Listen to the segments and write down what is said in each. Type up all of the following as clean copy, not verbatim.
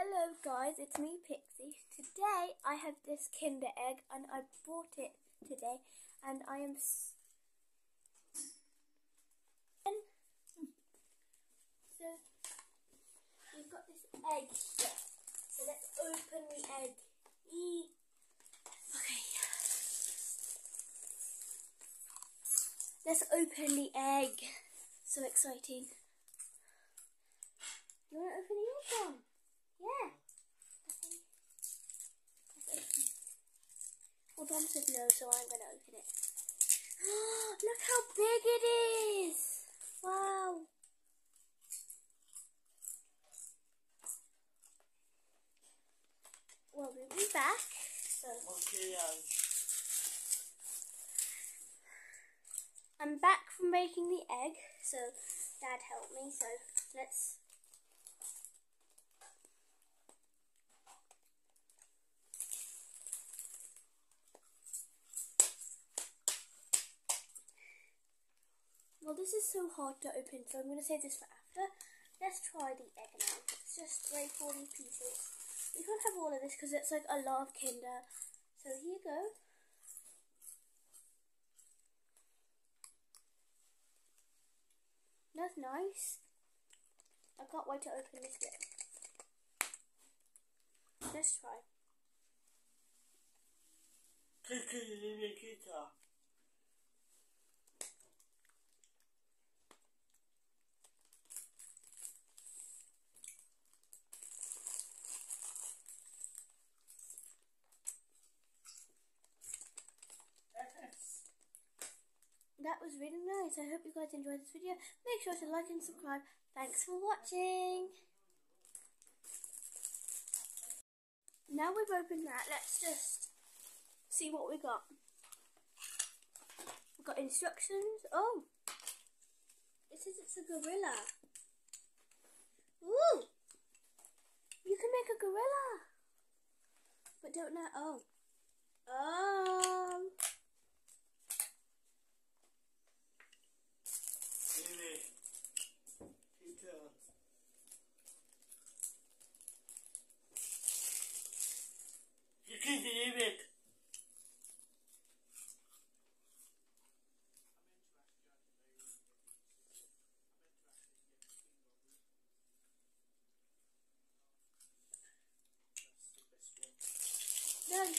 Hello guys, it's me Pixie. Today I have this Kinder egg and I bought it today and I am so we've got this egg here. So let's open the egg. Okay. Let's open the egg. So exciting. You want to open the egg one? Yeah. Okay. Well, Dom said no, so I'm going to open it. Look how big it is! Wow. Well, we'll be back. So. I'm back from making the egg, so Dad helped me, so let's... Well, this is so hard to open, so I'm going to save this for after. Let's try the egg now. It's just 40 pieces. We can't have all of this because it's like a lot of Kinder. So here you go. That's nice. I can't wait to open this bit. Let's try. That was really nice. I hope you guys enjoyed this video. Make sure to like and subscribe. Thanks for watching. Now we've opened that, let's just see what we got. We've got instructions. Oh, it says it's a gorilla. Ooh, you can make a gorilla. But don't know. Oh. You can hear it. Done.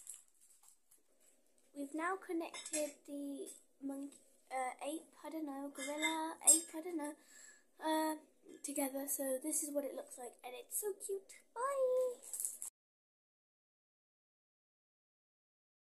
We've now connected the monkey, ape, I don't know, gorilla, ape, I don't know, together. So this is what it looks like and it's so cute. Bye.